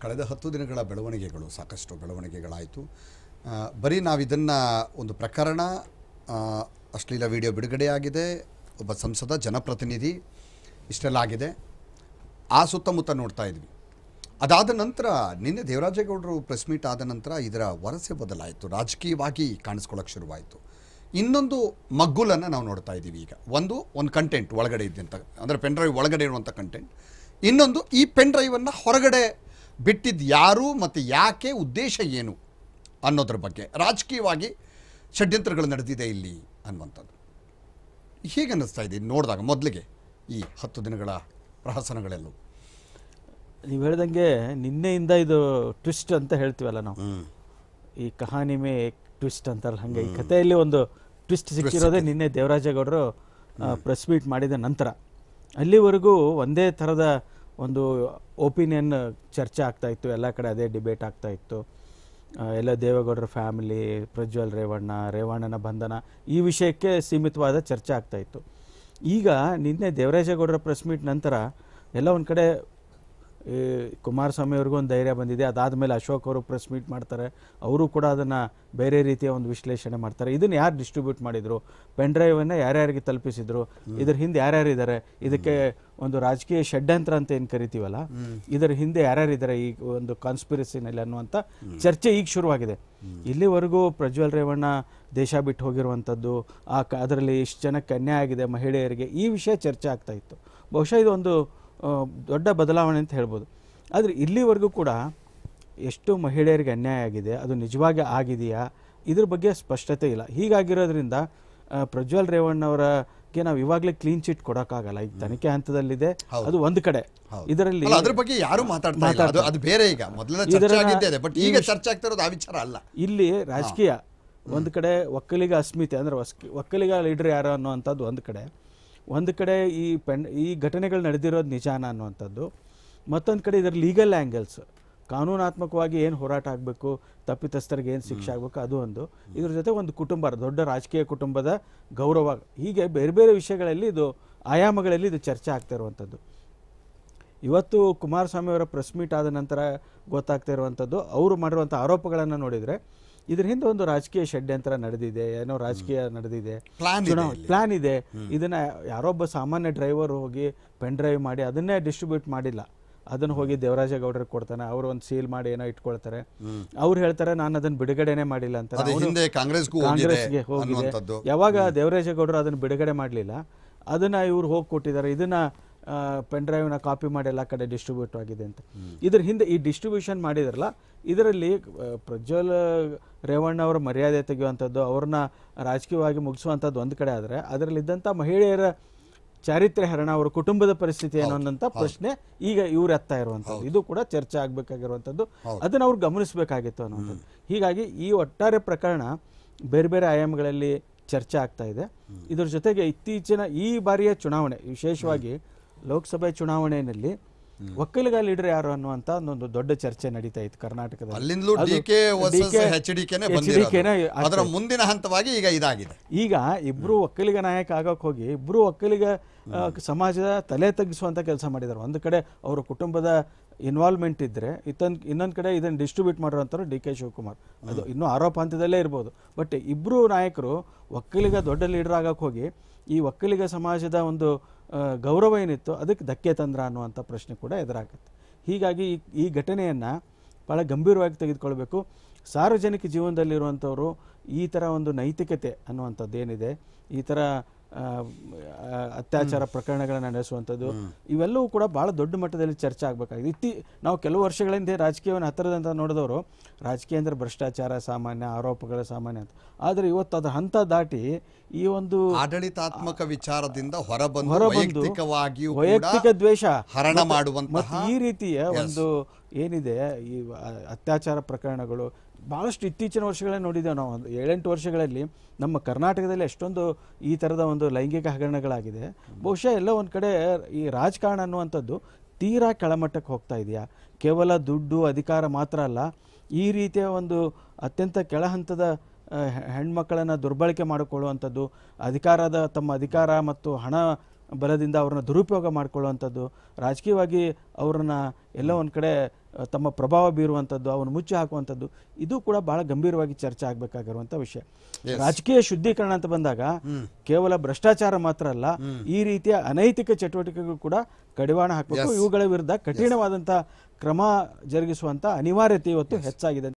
ಕಳೆದ 10 ದಿನಗಳ ಬೆಳವಣಿಗೆಗಳು ಸಾಕಷ್ಟು ಬೆಳವಣಿಗೆಗಳಾಯಿತು. ಬರೀ ನಾವಿದನ್ನು ಒಂದು ಪ್ರಕರಣ, ಅಶ್ಲೀಲ ವಿಡಿಯೋ ಬಿಡುಗಡೆಯಾಗಿದೆ, ಒಬ್ಬ ಸಂಸದ ಜನಪ್ರತಿನಿಧಿ, ಇಷ್ಟೆಲ್ಲ ಆಗಿದೆ. ಆ ಸುತ್ತಮುತ್ತ ನೋಡ್ತಾ ಇದ್ವಿ. ಅದಾದ ನಂತರ ನಿನ್ನೆ ದೇವರಾಜೇಗೌಡರು ಪ್ರೆಸ್ ಮೀಟ್ ಆದ ನಂತರ ಇದರ ವರಸೆ ಬದಲಾಯಿತು, ರಾಜಕೀಯವಾಗಿ ಕಾಣಿಸ್ಕೊಳ್ಳೋಕ್ಕೆ ಶುರುವಾಯಿತು. ಇನ್ನೊಂದು ಮಗ್ಗುಲನ್ನು ನಾವು ನೋಡ್ತಾ ಇದ್ದೀವಿ ಈಗ. ಒಂದು ಕಂಟೆಂಟ್ ಒಳಗಡೆ ಇದ್ದಂಥ, ಅಂದರೆ ಪೆನ್ ಡ್ರೈವ್ ಒಳಗಡೆ ಇರುವಂಥ ಕಂಟೆಂಟ್. ಇನ್ನೊಂದು ಈ ಪೆನ್ ಡ್ರೈವನ್ನು ಹೊರಗಡೆ ಬಿಟ್ಟಿದ್ದು ಯಾರು ಮತ್ತು ಯಾಕೆ, ಉದ್ದೇಶ ಏನು ಅನ್ನೋದ್ರ ಬಗ್ಗೆ ರಾಜಕೀಯವಾಗಿ ಷಡ್ಯಂತ್ರಗಳು ನಡೆದಿದೆ ಇಲ್ಲಿ ಅನ್ನುವಂಥದ್ದು ಹೀಗೆ ಅನ್ನಿಸ್ತಾ ಇದೆ ನೋಡಿದಾಗ. ಮೊದಲಿಗೆ ಈ 10 ದಿನಗಳ ಪ್ರಹಸನಗಳೆಲ್ಲವೂ ನೀವು ಹೇಳ್ದಂಗೆ ನಿನ್ನೆಯಿಂದ ಇದು ಟ್ವಿಸ್ಟ್ ಅಂತ ಹೇಳ್ತೀವಲ್ಲ ನಾವು, ಈ ಕಹಾನಿ ಮೇ ಟ್ವಿಸ್ಟ್ ಅಂತಾರಲ್ಲ, ಹಾಗೆ ಈ ಕಥೆಯಲ್ಲಿ ಒಂದು ಟ್ವಿಸ್ಟ್ ಸಿಕ್ಕಿರೋದೇ ನಿನ್ನೆ ದೇವರಾಜೇಗೌಡರು ಪ್ರೆಸ್ ಮೀಟ್ ಮಾಡಿದ ನಂತರ. ಅಲ್ಲಿವರೆಗೂ ಒಂದೇ ಥರದ ಒಂದು ಒಪಿನಿಯನ್ ಚರ್ಚೆ ಆಗ್ತಾಯಿತ್ತು, ಎಲ್ಲ ಕಡೆ ಅದೇ ಡಿಬೇಟ್ ಆಗ್ತಾಯಿತ್ತು. ಎಲ್ಲ ದೇವೇಗೌಡರ ಫ್ಯಾಮಿಲಿ, ಪ್ರಜ್ವಲ್ ರೇವಣ್ಣನ ಬಂಧನ, ಈ ವಿಷಯಕ್ಕೆ ಸೀಮಿತವಾದ ಚರ್ಚೆ ಆಗ್ತಾಯಿತ್ತು. ಈಗ ನಿನ್ನೆ ದೇವರಾಜೇಗೌಡರ ಪ್ರೆಸ್ ಮೀಟ್ ನಂತರ ಎಲ್ಲ ಒಂದು ಕಡೆ ಕುಮಾರಸ್ವಾಮಿ ಅವ್ರಿಗೂ ಒಂದು ಧೈರ್ಯ ಬಂದಿದೆ. ಅದಾದಮೇಲೆ ಅಶೋಕ್ ಅವರು ಪ್ರೆಸ್ ಮೀಟ್ ಮಾಡ್ತಾರೆ, ಅವರು ಕೂಡ ಅದನ್ನು ಬೇರೆ ರೀತಿಯ ಒಂದು ವಿಶ್ಲೇಷಣೆ ಮಾಡ್ತಾರೆ. ಇದನ್ನು ಯಾರು ಡಿಸ್ಟ್ರಿಬ್ಯೂಟ್ ಮಾಡಿದರು, ಪೆನ್ ಡ್ರೈವನ್ನು ಯಾರ್ಯಾರಿಗೆ ತಲುಪಿಸಿದ್ರು, ಇದ್ರ ಹಿಂದೆ ಯಾರ್ಯಾರಿದ್ದಾರೆ, ಇದಕ್ಕೆ ಒಂದು ರಾಜಕೀಯ ಷಡ್ಯಂತ್ರ ಅಂತ ಏನು ಕರಿತೀವಲ್ಲ, ಇದರ ಹಿಂದೆ ಯಾರ್ಯಾರಿದ್ದಾರೆ ಈ ಒಂದು ಕಾನ್ಸ್ಪಿರಸಿನಲ್ಲಿ ಅನ್ನುವಂಥ ಚರ್ಚೆ ಈಗ ಶುರುವಾಗಿದೆ. ಇಲ್ಲಿವರೆಗೂ ಪ್ರಜ್ವಲ್ ರೇವಣ್ಣ ದೇಶ ಬಿಟ್ಟು ಹೋಗಿರುವಂಥದ್ದು, ಅದರಲ್ಲಿ ಇಷ್ಟು ಜನಕ್ಕೆ ಅನ್ಯಾಯ ಆಗಿದೆ ಮಹಿಳೆಯರಿಗೆ, ಈ ವಿಷಯ ಚರ್ಚೆ ಆಗ್ತಾ ಇತ್ತು. ಬಹುಶಃ ಇದು ಒಂದು ದೊಡ್ಡ ಬದಲಾವಣೆ ಅಂತ ಹೇಳ್ಬೋದು. ಆದರೆ ಇಲ್ಲಿವರೆಗೂ ಕೂಡ ಎಷ್ಟು ಮಹಿಳೆಯರಿಗೆ ಅನ್ಯಾಯ ಆಗಿದೆ, ಅದು ನಿಜವಾಗಿ ಆಗಿದೆಯಾ, ಇದ್ರ ಬಗ್ಗೆ ಸ್ಪಷ್ಟತೆ ಇಲ್ಲ. ಹೀಗಾಗಿರೋದ್ರಿಂದ ಪ್ರಜ್ವಲ್ ರೇವಣ್ಣವರಿಗೆ ನಾವು ಇವಾಗಲೇ ಕ್ಲೀನ್ ಚಿಟ್ ಕೊಡೋಕ್ಕಾಗಲ್ಲ. ಈಗ ತನಿಖೆ ಹಂತದಲ್ಲಿದೆ, ಅದು ಒಂದು ಕಡೆ. ಇದರಲ್ಲಿ ಅದ್ರ ಬಗ್ಗೆ ಯಾರು ಮಾತಾಡ್ತಾ ಅದು ಬೇರೆ. ಈಗ ಮೊದಲ ಚರ್ಚೆ ಆಗಿದ್ದೆ, ಬಟ್ ಈಗ ಚರ್ಚೆ ಆಗ್ತಾ ಇರೋದು ಆ ವಿಚಾರ ಅಲ್ಲ. ಇಲ್ಲಿ ರಾಜಕೀಯ ಒಂದು ಕಡೆ, ಒಕ್ಕಲಿಗ ಅಸ್ಮಿತೆ ಅಂದರೆ ಒಕ್ಕಲಿಗ ಲೀಡರ್ ಯಾರು ಅನ್ನುವಂಥದ್ದು ಒಂದು ಕಡೆ, ಈ ಘಟನೆಗಳು ನಡೆದಿರೋದು ನಿಜಾನ ಅನ್ನುವಂಥದ್ದು ಮತ್ತೊಂದು ಕಡೆ. ಇದರ ಲೀಗಲ್ ಆ್ಯಂಗಲ್ಸ್, ಕಾನೂನಾತ್ಮಕವಾಗಿ ಏನು ಹೋರಾಟ ಆಗಬೇಕು, ತಪ್ಪಿತಸ್ಥರಿಗೆ ಏನು ಶಿಕ್ಷೆ ಆಗಬೇಕು, ಅದು ಒಂದು. ಇದ್ರ ಜೊತೆ ಒಂದು ಕುಟುಂಬ, ದೊಡ್ಡ ರಾಜಕೀಯ ಕುಟುಂಬದ ಗೌರವ, ಹೀಗೆ ಬೇರೆ ಬೇರೆ ವಿಷಯಗಳಲ್ಲಿ ಇದು ಆಯಾಮಗಳಲ್ಲಿ ಇದು ಚರ್ಚೆ ಆಗ್ತಾ ಇರುವಂಥದ್ದು. ಇವತ್ತು ಕುಮಾರಸ್ವಾಮಿ ಅವರ ಪ್ರೆಸ್ ಮೀಟ್ ಆದ ನಂತರ ಗೊತ್ತಾಗ್ತಾ ಇರುವಂಥದ್ದು, ಅವರು ಮಾಡಿರುವಂಥ ಆರೋಪಗಳನ್ನು ನೋಡಿದರೆ ಇದ್ರ ಹಿಂದೆ ಒಂದು ರಾಜಕೀಯ ಷಡ್ಯಂತ್ರ ನಡೆದಿದೆ, ಏನೋ ರಾಜಕೀಯ ನಡೆದಿದೆ, ಪ್ಲಾನ್ ಇದೆ. ಇದನ್ನ ಯಾರೊಬ್ಬ ಸಾಮಾನ್ಯ ಡ್ರೈವರ್ ಹೋಗಿ ಪೆನ್ ಡ್ರೈವ್ ಮಾಡಿ ಅದನ್ನೇ ಡಿಸ್ಟ್ರಿಬ್ಯೂಟ್ ಮಾಡಿಲ್ಲ, ಅದನ್ನು ಹೋಗಿ ದೇವರಾಜೇಗೌಡರಿಗೆ ಕೊಡ್ತಾನೆ, ಅವರು ಒಂದು ಸೀಲ್ ಮಾಡಿ ಏನೋ ಇಟ್ಕೊಳ್ತಾರೆ. ಅವ್ರು ಹೇಳ್ತಾರೆ ನಾನು ಅದನ್ನು ಬಿಡುಗಡೆನೇ ಮಾಡಿಲ್ಲ ಅಂತ. ಕಾಂಗ್ರೆಸ್ಗೆ ಹೋಗಿದೆ. ಯಾವಾಗ ದೇವರಾಜೇಗೌಡರು ಅದನ್ನು ಬಿಡುಗಡೆ ಮಾಡಲಿಲ್ಲ, ಅದನ್ನ ಇವ್ರು ಹೋಗಿ ಕೊಟ್ಟಿದ್ದಾರೆ. ಇದನ್ನ ಪೆನ್ ಡ್ರೈವ್ನ ಕಾಪಿ ಮಾಡಿ ಎಲ್ಲ ಕಡೆ ಡಿಸ್ಟ್ರಿಬ್ಯೂಟ್ ಆಗಿದೆ ಅಂತ. ಇದ್ರ ಹಿಂದೆ ಈ ಡಿಸ್ಟ್ರಿಬ್ಯೂಷನ್ ಮಾಡಿದ್ರಲ್ಲ, ಇದರಲ್ಲಿ ಪ್ರಜ್ವಲ್ ರೇವಣ್ಣ ಅವರ ಮರ್ಯಾದೆ ತೆಗೆಯುವಂಥದ್ದು, ಅವ್ರನ್ನ ರಾಜಕೀಯವಾಗಿ ಮುಗಿಸುವಂಥದ್ದು ಒಂದು ಕಡೆ ಆದರೆ, ಅದರಲ್ಲಿದ್ದಂಥ ಮಹಿಳೆಯರ ಚಾರಿತ್ರ್ಯ ಹರಣ, ಅವರ ಕುಟುಂಬದ ಪರಿಸ್ಥಿತಿ ಏನು ಅನ್ನೋಂಥ ಪ್ರಶ್ನೆ ಈಗ ಇವ್ರು ಎತ್ತಾ ಇರುವಂಥದ್ದು. ಇದು ಕೂಡ ಚರ್ಚೆ ಆಗಬೇಕಾಗಿರುವಂಥದ್ದು, ಅದನ್ನು ಅವ್ರು ಗಮನಿಸಬೇಕಾಗಿತ್ತು ಅನ್ನುವಂಥದ್ದು. ಹೀಗಾಗಿ ಈ ಒಟ್ಟಾರೆ ಪ್ರಕರಣ ಬೇರೆ ಬೇರೆ ಆಯಾಮಗಳಲ್ಲಿ ಚರ್ಚೆ ಆಗ್ತಾ ಇದೆ. ಇದ್ರ ಜೊತೆಗೆ ಇತ್ತೀಚಿನ ಈ ಬಾರಿಯ ಚುನಾವಣೆ, ವಿಶೇಷವಾಗಿ ಲೋಕಸಭೆ ಚುನಾವಣೆಯಲ್ಲಿ ಒಕ್ಕಲಿಗ ಲೀಡರ್ ಯಾರು ಅನ್ನುವಂತ ಒಂದು ದೊಡ್ಡ ಚರ್ಚೆ ನಡೀತಾ ಇತ್ತು ಕರ್ನಾಟಕದಲ್ಲಿ. ಮುಂದಿನ ಹಂತವಾಗಿ ಈಗ ಇದಾಗಿದೆ. ಈಗ ಇಬ್ರು ಒಕ್ಕಲಿಗ ನಾಯಕ ಆಗಕ್ಕೆ ಹೋಗಿ ಇಬ್ರು ಒಕ್ಕಲಿಗ ಸಮಾಜದ ತಲೆ ತಗ್ಗಿಸುವಂತ ಕೆಲಸ ಮಾಡಿದ್ದಾರೆ. ಒಂದು ಕಡೆ ಅವರ ಕುಟುಂಬದ ಇನ್ವಾಲ್ವ್ಮೆಂಟ್ ಇದ್ರೆ, ಇನ್ನೊಂದು ಕಡೆ ಇದನ್ನು ಡಿಸ್ಟ್ರಿಬ್ಯೂಟ್ ಮಾಡಿರುವಂಥವ್ರು ಡಿ ಕೆ ಶಿವಕುಮಾರ್. ಅದು ಇನ್ನೂ ಆರೋಪ ಹಂತದಲ್ಲೇ ಇರ್ಬೋದು. ಬಟ್ ಇಬ್ಬರು ನಾಯಕರು ಒಕ್ಕಲಿಗ ದೊಡ್ಡ ಲೀಡರ್ ಆಗಕ್ಕೆ ಹೋಗಿ ಈ ಒಕ್ಕಲಿಗ ಸಮಾಜದ ಒಂದು ಗೌರವ ಏನಿತ್ತು ಅದಕ್ಕೆ ಧಕ್ಕೆ ತಂದ್ರ ಅನ್ನುವಂಥ ಪ್ರಶ್ನೆ ಕೂಡ ಎದುರಾಗುತ್ತೆ. ಹೀಗಾಗಿ ಈ ಘಟನೆಯನ್ನು ಭಾಳ ಗಂಭೀರವಾಗಿ ತೆಗೆದುಕೊಳ್ಬೇಕು. ಸಾರ್ವಜನಿಕ ಜೀವನದಲ್ಲಿರುವಂಥವರು ಈ ಥರ ಒಂದು ನೈತಿಕತೆ ಅನ್ನುವಂಥದ್ದು ಏನಿದೆ, ಈ ಥರ ಅತ್ಯಾಚಾರ ಪ್ರಕರಣಗಳನ್ನು ನಡೆಸುವಂಥದ್ದು, ಇವೆಲ್ಲವೂ ಕೂಡ ಭಾಳ ದೊಡ್ಡ ಮಟ್ಟದಲ್ಲಿ ಚರ್ಚೆ ಆಗಬೇಕಾಗಿದೆ. ನಾವು ಕೆಲವು ವರ್ಷಗಳ ಹಿಂದೆ ರಾಜಕೀಯವನ್ನು ಹತ್ತಿರದಂತ ನೋಡಿದವರು, ರಾಜಕೀಯ ಅಂದರೆ ಭ್ರಷ್ಟಾಚಾರ ಸಾಮಾನ್ಯ, ಆರೋಪಗಳ ಸಾಮಾನ್ಯ ಅಂತ. ಆದರೆ ಇವತ್ತು ಅದರ ಹಂತ ದಾಟಿ ಈ ಒಂದು ಆಡಳಿತಾತ್ಮಕ ವಿಚಾರದಿಂದ ಹೊರಬಂದು ವೈಯಕ್ತಿಕ ದ್ವೇಷ ಹರಣ ಮಾಡುವಂತಹ ಈ ರೀತಿಯ ಒಂದು ಏನಿದೆ ಈ ಅತ್ಯಾಚಾರ ಪ್ರಕರಣಗಳು ಭಾಳಷ್ಟು ಇತ್ತೀಚಿನ ವರ್ಷಗಳೇ ನೋಡಿದ್ದೇವೆ ನಾವು. 7-8 ವರ್ಷಗಳಲ್ಲಿ ನಮ್ಮ ಕರ್ನಾಟಕದಲ್ಲಿ ಎಷ್ಟೊಂದು ಈ ಥರದ ಒಂದು ಲೈಂಗಿಕ ಹಗರಣಗಳಾಗಿದೆ. ಬಹುಶಃ ಎಲ್ಲ ಒಂದು ಕಡೆ ಈ ರಾಜಕಾರಣ ಅನ್ನುವಂಥದ್ದು ತೀರಾ ಕೆಳಮಟ್ಟಕ್ಕೆ ಹೋಗ್ತಾ ಇದೆಯಾ? ಕೇವಲ ದುಡ್ಡು ಅಧಿಕಾರ ಮಾತ್ರ ಅಲ್ಲ, ಈ ರೀತಿಯ ಒಂದು ಅತ್ಯಂತ ಕೆಳಹಂತದ ಹೆಣ್ಮಕ್ಕಳನ್ನು ದುರ್ಬಳಕೆ ಮಾಡಿಕೊಳ್ಳುವಂಥದ್ದು, ತಮ್ಮ ಅಧಿಕಾರ ಮತ್ತು ಹಣ ಬಲದಿಂದ ಅವ್ರನ್ನ ದುರುಪಯೋಗ ಮಾಡ್ಕೊಳ್ಳುವಂಥದ್ದು, ರಾಜಕೀಯವಾಗಿ ಅವ್ರನ್ನ ಎಲ್ಲೋ ಒಂದು ಕಡೆ ತಮ್ಮ ಪ್ರಭಾವ ಬೀರುವಂಥದ್ದು, ಅವನು ಮುಚ್ಚಿ ಹಾಕುವಂಥದ್ದು, ಇದು ಕೂಡ ಬಹಳ ಗಂಭೀರವಾಗಿ ಚರ್ಚೆ ಆಗಬೇಕಾಗಿರುವಂಥ ವಿಷಯ. ರಾಜಕೀಯ ಶುದ್ಧೀಕರಣ ಅಂತ ಬಂದಾಗ ಕೇವಲ ಭ್ರಷ್ಟಾಚಾರ ಮಾತ್ರ ಅಲ್ಲ, ಈ ರೀತಿಯ ಅನೈತಿಕ ಚಟುವಟಿಕೆಗಳು ಕೂಡ ಕಡಿವಾಣ ಹಾಕಬೇಕು. ಇವುಗಳ ವಿರುದ್ಧ ಕಠಿಣವಾದಂಥ ಕ್ರಮ ಜರುಗಿಸುವಂಥ ಅನಿವಾರ್ಯತೆ ಇವತ್ತು ಹೆಚ್ಚಾಗಿದೆ.